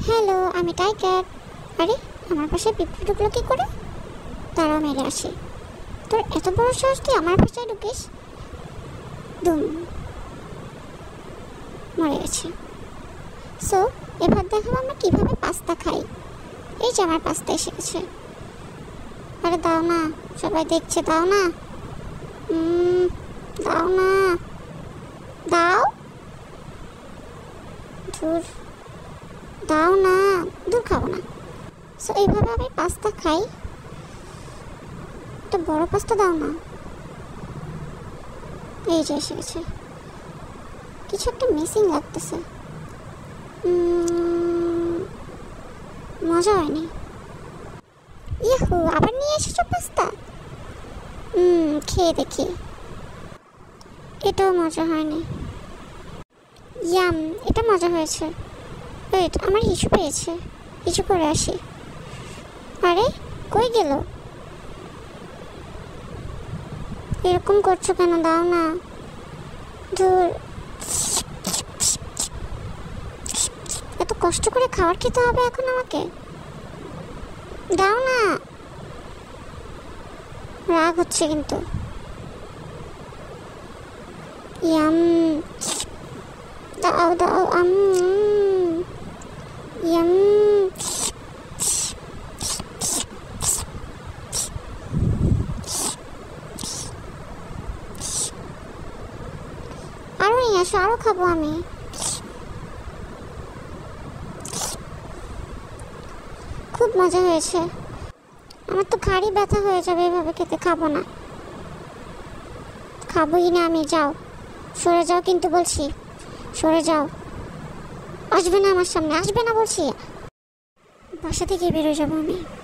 Hello, আমি tiger. আরে আমার বাসায় পিঁপড়ে ঢুকলো কি করে? তারাও মেরে আসে। তোর এত বড় সাহস, তুই আমার বাসায় ঢুকিস? দুম, মরে গেছে। সো এবার দেখাবো আমরা কিভাবে পাস্তা খাই। এই যে আমার পাস্তা এসে গেছে। আরে দাও না, সবাই দেখছে, দাও না। দাও না, দাও। ধুর, দাও না। দূর, খাবো না। সো এইভাবে আমি পাস্তা খাই। একটা বড় পাস্তা দাও না। এই যে এসে গেছে। কিছু একটা মিসিং লাগতেছে। মজা হয়নি। ইয়াহু, আবার নিয়ে এসেছো পাস্তা? খেয়ে দেখি। এটাও মজা হয়নি। ইয়াম, এটা মজা হয়েছে। ওয়েট, আমার হিসু পেয়েছে। হিসু করে আসি। আরে কই গেল? এরকম করছো কেন? দাও না। ধুর, এত কষ্ট করে খাবার খেতে হবে এখন আমাকে? দাও না। রাগ হচ্ছে কিন্তু। ইয়াম, দাও দাও। ইয়াম। আরো নিয়ে আসো, আরো খাবো আমি। খুব মজা হয়েছে। আমার তো ঘাড়ি ব্যথা হয়ে যাবে এভাবে খেতে। খাবো না, খাবোই না আমি। যাও, সরে যাও কিন্তু বলছি, সরে যাও। আসবে না আমার সামনে, আসবে না বলছি। বাসা থেকে বেরোয় যাবো আমি।